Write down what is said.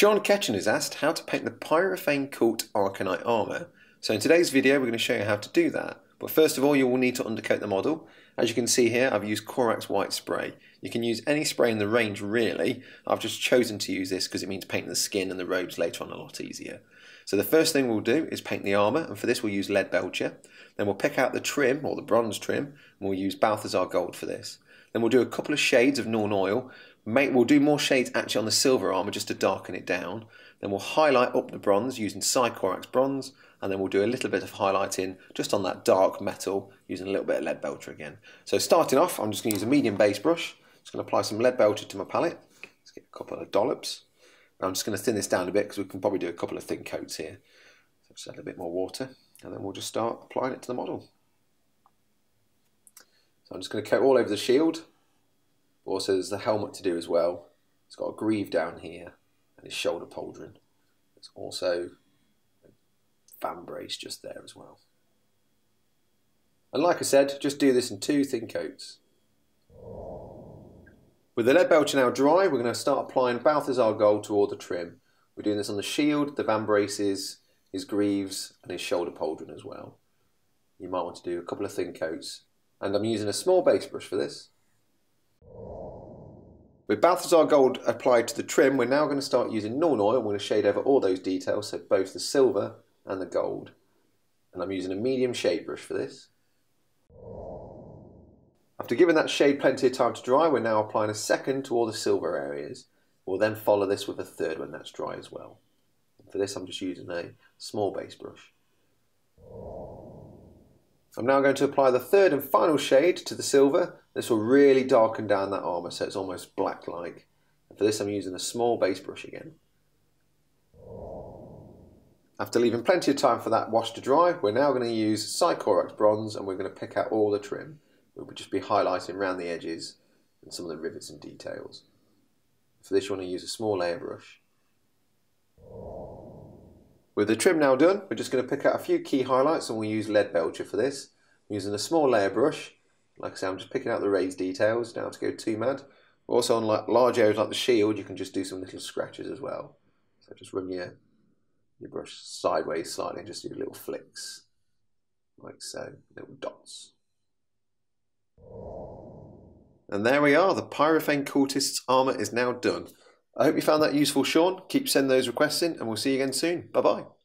Sean Ketchen has asked how to paint the Pyrofane Cult Arcanite armour. So in today's video we're going to show you how to do that. But first of all you will need to undercoat the model. As you can see here I've used Corax white spray. You can use any spray in the range really. I've just chosen to use this because it means painting the skin and the robes later on a lot easier. So the first thing we'll do is paint the armour, and for this we'll use lead belcher. Then we'll pick out the trim, or the bronze trim, and we'll use Balthazar gold for this. Then we'll do a couple of shades of Norn oil. We'll do more shades actually on the silver armour just to darken it down. Then we'll highlight up the bronze using Corax bronze, and then we'll do a little bit of highlighting just on that dark metal using a little bit of lead belcher again. So starting off, I'm just going to use a medium base brush. Just going to apply some lead belcher to my palette. Let's get a couple of dollops. I'm just going to thin this down a bit because we can probably do a couple of thin coats here. So just add a bit more water, and then we'll just start applying it to the model. So I'm just going to coat all over the shield. Also there's the helmet to do as well. It's got a greave down here and his shoulder pauldron. There's also a fan brace just there as well. And like I said, just do this in 2 thin coats. With the lead belcher now dry, we're going to start applying Balthazar gold to all the trim. We're doing this on the shield, the van braces, his greaves and his shoulder pauldron as well. You might want to do a couple of thin coats. And I'm using a small base brush for this. With Balthazar gold applied to the trim, we're now going to start using Norn oil. I'm going to shade over all those details, so both the silver and the gold. And I'm using a medium shade brush for this. After giving that shade plenty of time to dry, we're now applying a second to all the silver areas. We'll then follow this with a third when that's dry as well. And for this I'm just using a small base brush. I'm now going to apply the third and final shade to the silver. This will really darken down that armour so it's almost black-like. And for this I'm using a small base brush again. After leaving plenty of time for that wash to dry, we're now going to use Corax bronze, and we're going to pick out all the trim. We'll just be highlighting around the edges and some of the rivets and details. For this you want to use a small layer brush. With the trim now done, we're just going to pick out a few key highlights, and we'll use lead belcher for this. I'm using a small layer brush. Like I say, I'm just picking out the raised details, don't have to go too mad. Also on large areas like the shield, you can just do some little scratches as well. So just run your brush sideways slightly and just do little flicks, like so, little dots. And there we are, the Pyrofane Cultist's armour is now done. I hope you found that useful, Sean. Keep sending those requests in, and we'll see you again soon. Bye bye.